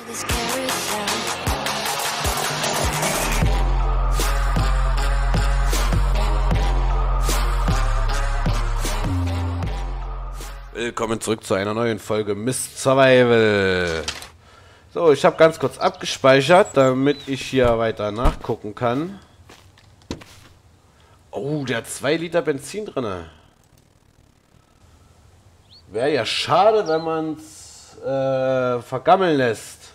Willkommen zurück zu einer neuen Folge Mist Survival. So, ich habe ganz kurz abgespeichert, damit ich hier weiter nachgucken kann. Oh, der hat 2 Liter Benzin drin. Wäre ja schade, wenn man es vergammeln lässt.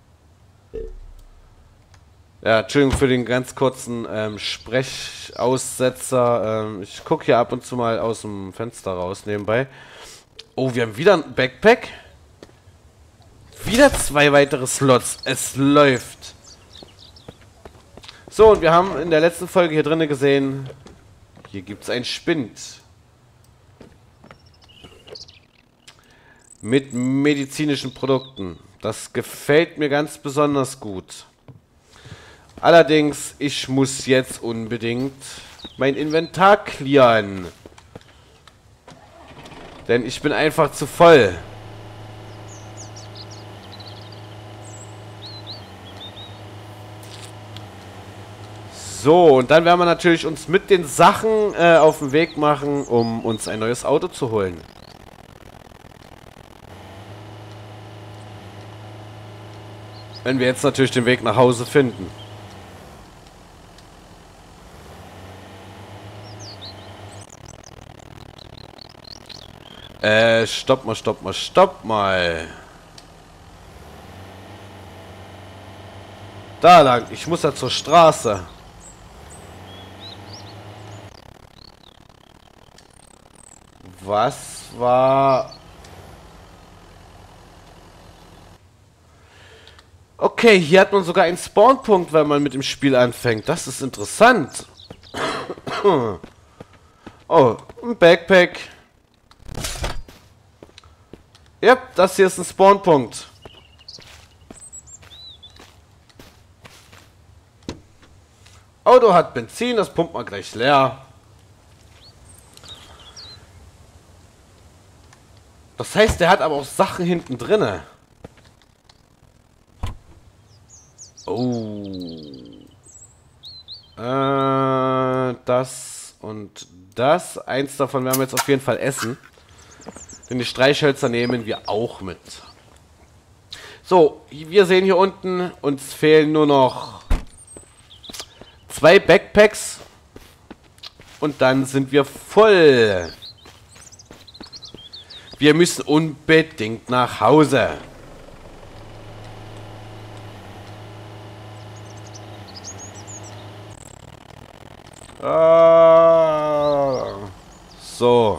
Ja, Entschuldigung für den ganz kurzen Sprechaussetzer. Ich gucke hier ab und zu mal aus dem Fenster raus nebenbei. Oh, wir haben wieder ein Backpack. Wieder 2 weitere Slots. Es läuft. So, und wir haben in der letzten Folge hier drinnen gesehen, hier gibt es einen Spind. Mit medizinischen Produkten. Das gefällt mir ganz besonders gut. Allerdings, ich muss jetzt unbedingt mein Inventar clearen. Denn ich bin einfach zu voll. So, und dann werden wir natürlich uns mit den Sachen auf den Weg machen, um uns ein neues Auto zu holen. Wenn wir jetzt natürlich den Weg nach Hause finden. Stopp mal. Da lang, ich muss ja zur Straße. Was war... Okay, hier hat man sogar einen Spawnpunkt, wenn man mit dem Spiel anfängt. Das ist interessant. Oh, ein Backpack. Ja, das hier ist ein Spawnpunkt. Auto hat Benzin, das pumpt man gleich leer. Das heißt, der hat aber auch Sachen hinten drinne. Oh. Das und das. Eins davon werden wir jetzt auf jeden Fall essen. Denn die Streichhölzer nehmen wir auch mit. So, wir sehen hier unten, uns fehlen nur noch 2 Backpacks. Und dann sind wir voll. Wir müssen unbedingt nach Hause. So.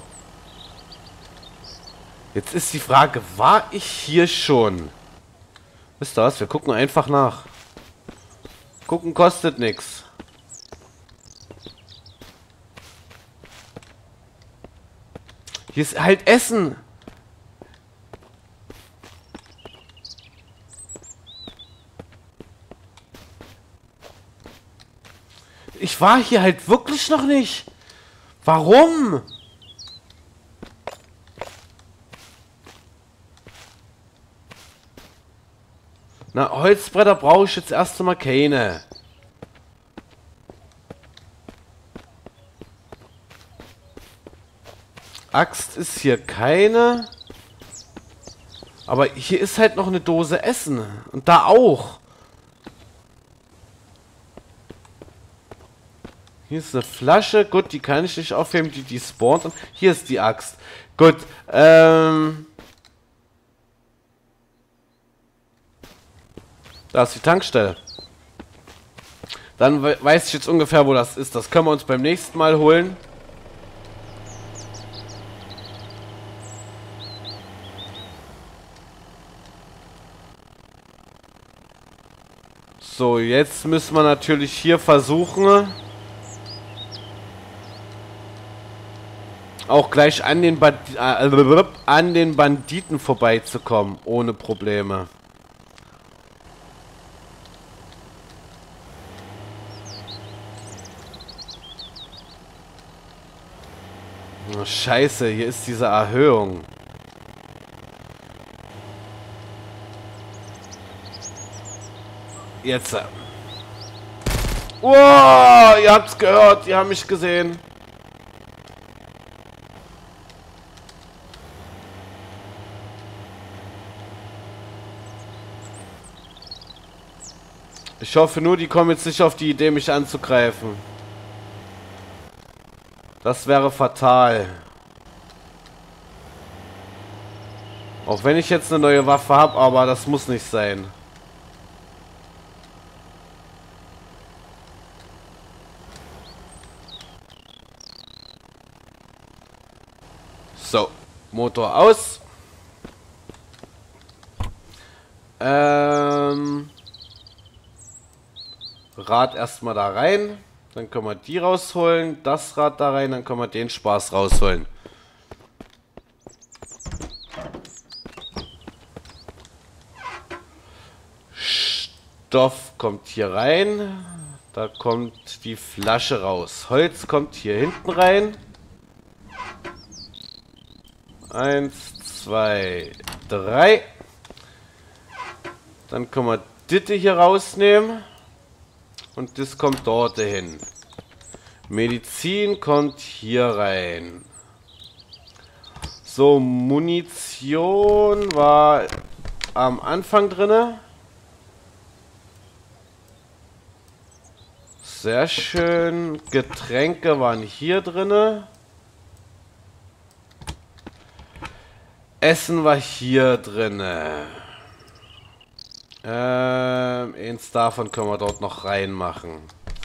Jetzt ist die Frage, war ich hier schon? Wisst ihr was? Wir gucken einfach nach. Gucken kostet nichts. Hier ist halt Essen. Ich war hier halt wirklich noch nicht. Warum? Na, Holzbretter brauche ich jetzt erst einmal keine. Axt ist hier keine. Aber hier ist halt noch eine Dose Essen. Und da auch. Hier ist eine Flasche. Gut, die kann ich nicht aufheben. Die spawnt. Und hier ist die Axt. Gut. Da ist die Tankstelle. Dann weiß ich jetzt ungefähr, wo das ist. Das können wir uns beim nächsten Mal holen. So, jetzt müssen wir natürlich hier versuchen, auch gleich an den Banditen vorbeizukommen, ohne Probleme. Oh, Scheiße, hier ist diese Erhöhung. Jetzt. Oh, ihr habt's gehört. Die haben mich gesehen. Ich hoffe nur, die kommen jetzt nicht auf die Idee, mich anzugreifen. Das wäre fatal. Auch wenn ich jetzt eine neue Waffe habe, aber das muss nicht sein. So, Motor aus. Rad erstmal da rein. Dann können wir die rausholen. Das Rad da rein. Dann können wir den Spaß rausholen. Stoff kommt hier rein. Da kommt die Flasche raus. Holz kommt hier hinten rein. 1, 2, 3. Dann können wir Ditte hier rausnehmen. Und das kommt dort hin. Medizin kommt hier rein. So, Munition war am Anfang drinne. Sehr schön. Getränke waren hier drinne. Essen war hier drinne. Eins davon können wir dort noch reinmachen.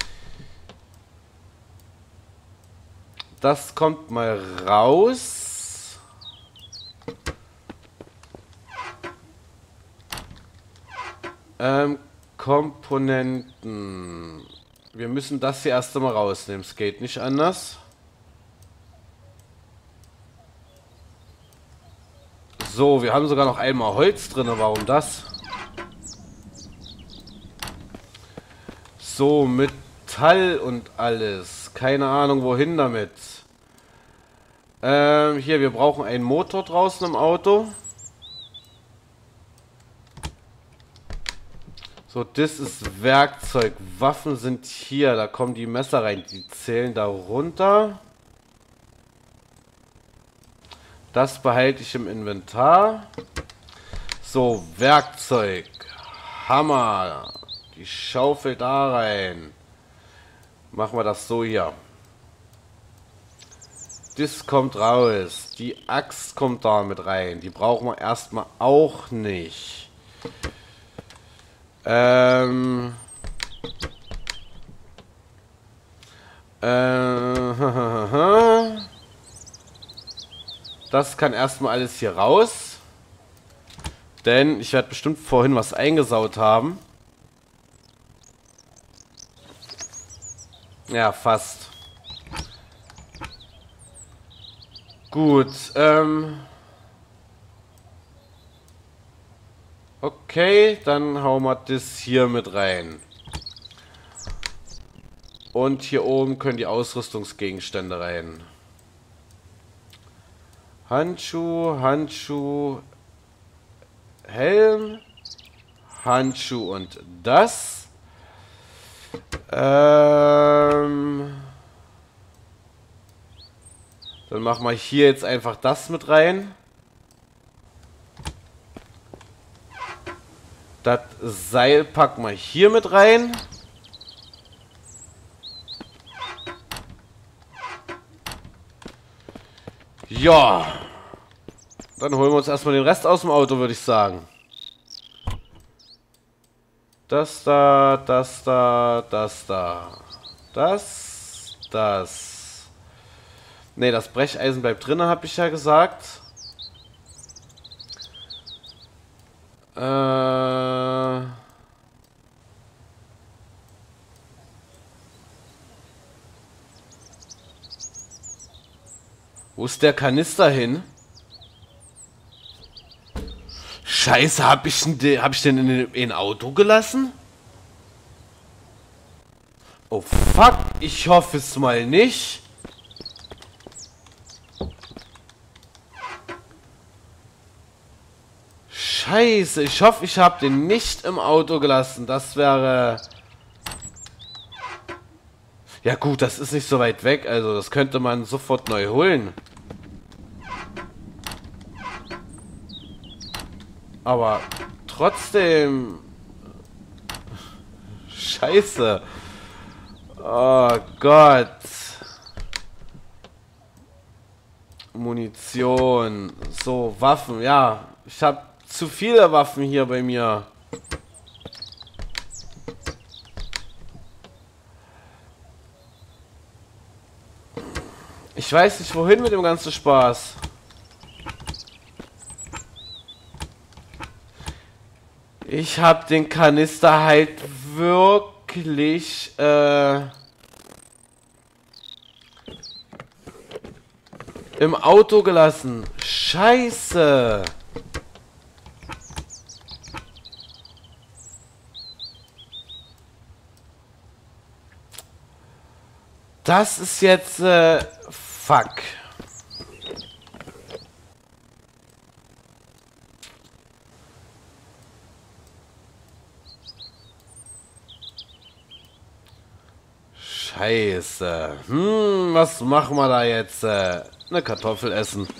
Das kommt mal raus. Komponenten. Wir müssen das hier erst einmal rausnehmen. Es geht nicht anders. So, wir haben sogar noch einmal Holz drin. Warum das? So, Metall und alles. Keine Ahnung, wohin damit. Hier, wir brauchen einen Motor draußen im Auto. So, das ist Werkzeug. Waffen sind hier. Da kommen die Messer rein. Die zählen da runter. Das behalte ich im Inventar. So, Werkzeug. Hammer. Die Schaufel da rein. Machen wir das so hier. Das kommt raus. Die Axt kommt da mit rein. Die brauchen wir erstmal auch nicht. Das kann erstmal alles hier raus. Denn ich werde bestimmt vorhin was eingesaut haben. Ja, fast. Gut, okay, dann hauen wir das hier mit rein. Und hier oben können die Ausrüstungsgegenstände rein. Handschuh, Handschuh, Helm, Handschuh und das. Dann machen wir hier jetzt einfach das mit rein. Das Seil packen wir hier mit rein. Ja. Dann holen wir uns erstmal den Rest aus dem Auto, würde ich sagen. Das da, das da, das da. Das. Ne, das Brecheisen bleibt drin, habe ich ja gesagt. Wo ist der Kanister hin? Scheiße, hab ich den in ein Auto gelassen? Oh fuck, ich hoffe es mal nicht. Scheiße, ich hoffe, ich habe den nicht im Auto gelassen. Das wäre... Ja gut, das ist nicht so weit weg, also das könnte man sofort neu holen. Aber trotzdem... Scheiße. Oh Gott. Munition. So, Waffen, ja. Ich habe zu viele Waffen hier bei mir. Ich weiß nicht, wohin mit dem ganzen Spaß. Ich habe den Kanister halt wirklich im Auto gelassen. Scheiße. Das ist jetzt fuck. Scheiße. Was machen wir da jetzt? Eine Kartoffel essen.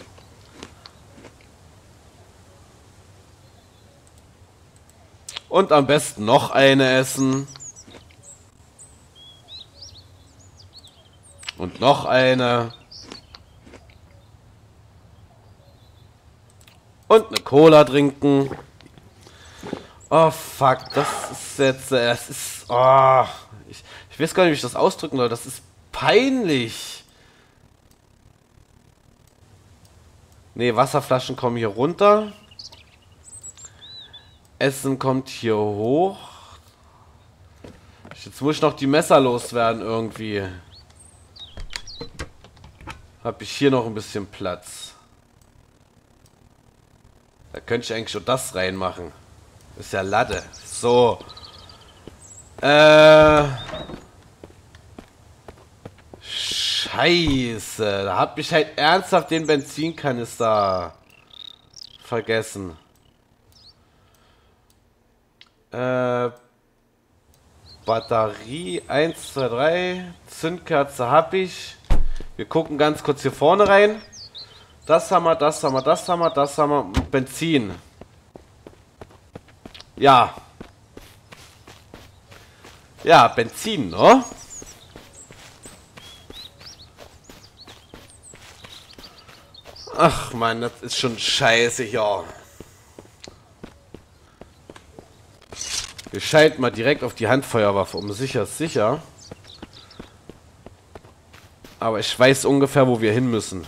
Und am besten noch eine essen. Und noch eine. Und eine Cola trinken. Oh fuck, das ist jetzt, das ist, oh, ich weiß gar nicht, wie ich das ausdrücken soll, das ist peinlich. Ne, Wasserflaschen kommen hier runter. Essen kommt hier hoch. Jetzt muss ich noch die Messer loswerden irgendwie. Habe ich hier noch ein bisschen Platz. Da könnte ich eigentlich schon das reinmachen. Ist ja Latte. So. Scheiße. Da hab ich halt ernsthaft den Benzinkanister vergessen. Batterie 1, 2, 3. Zündkerze hab ich. Wir gucken ganz kurz hier vorne rein. Das haben wir, das haben wir, das haben wir, das haben wir. Benzin. Ja. Ja, Benzin, ne? Ach man, das ist schon scheiße hier. Wir schalten mal direkt auf die Handfeuerwaffe, um sicher ist sicher. Aber ich weiß ungefähr, wo wir hin müssen.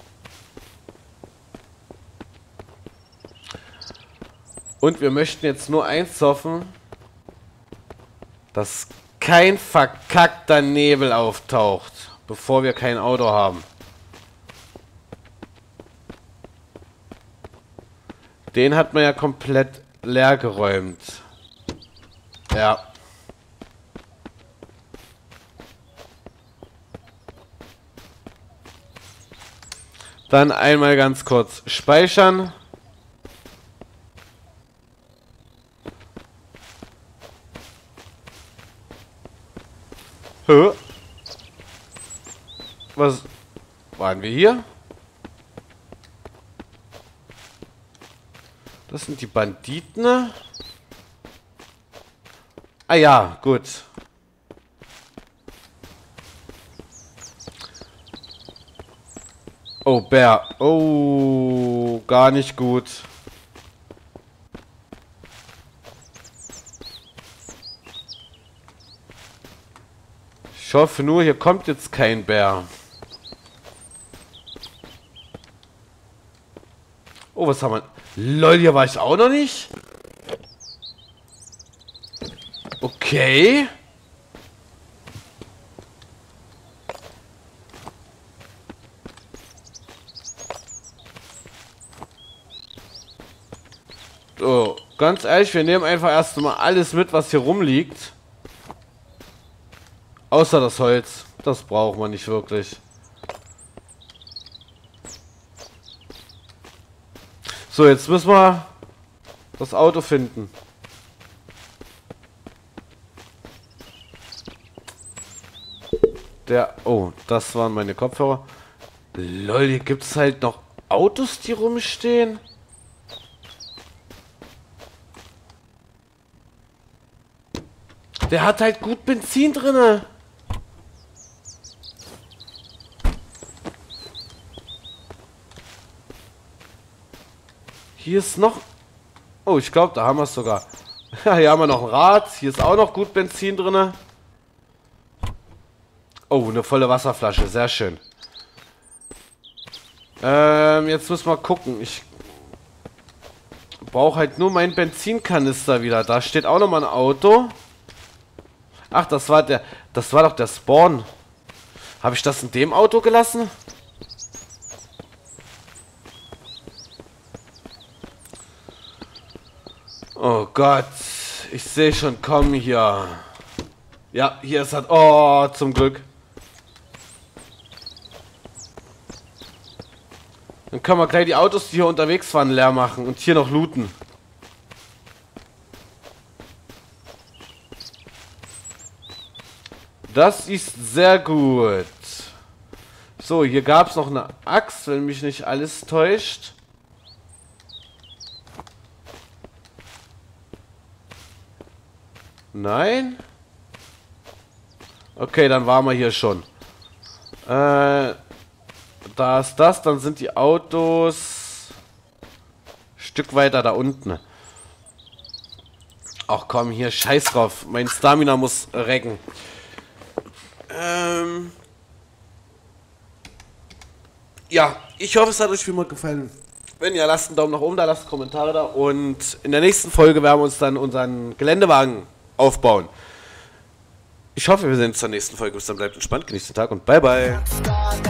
Und wir möchten jetzt nur eins hoffen, dass kein verkackter Nebel auftaucht, bevor wir kein Auto haben. Den hat man ja komplett leer geräumt. Ja. Dann einmal ganz kurz speichern. Hä? Was waren wir hier? Das sind die Banditen. Ah ja, gut. Oh, Bär. Oh, gar nicht gut. Ich hoffe nur, hier kommt jetzt kein Bär. Oh, was haben wir? Lol, hier war ich auch noch nicht. Okay. So, ganz ehrlich, wir nehmen einfach erstmal alles mit, was hier rumliegt. Außer das Holz. Das braucht man nicht wirklich. So, jetzt müssen wir das Auto finden. Oh, das waren meine Kopfhörer. Lol, hier gibt es halt noch Autos, die rumstehen. Der hat halt gut Benzin drinne. Hier ist noch... Oh, ich glaube, da haben wir es sogar. Ja, hier haben wir noch ein Rad. Hier ist auch noch gut Benzin drinne. Oh, eine volle Wasserflasche. Sehr schön. Jetzt müssen wir gucken. Ich brauche halt nur meinen Benzinkanister wieder. Da steht auch nochmal ein Auto. Ach, das war doch der Spawn. Habe ich das in dem Auto gelassen? Oh Gott. Ich sehe schon, komm hier. Ja, hier ist das. Oh, zum Glück. Dann können wir gleich die Autos, die hier unterwegs waren, leer machen und hier noch looten. Das ist sehr gut. So, hier gab es noch eine Axt, wenn mich nicht alles täuscht. Nein? Okay, dann waren wir hier schon. Da ist das, dann sind die Autos ein Stück weiter da unten. Ach komm, hier, scheiß drauf. Mein Stamina muss recken. Ja, ich hoffe, es hat euch wie immer gefallen. Wenn ja, lasst einen Daumen nach oben da, lasst Kommentare da. Und in der nächsten Folge werden wir uns dann unseren Geländewagen aufbauen. Ich hoffe, wir sehen uns zur nächsten Folge. Bis dann, bleibt entspannt, genießt den Tag und bye bye.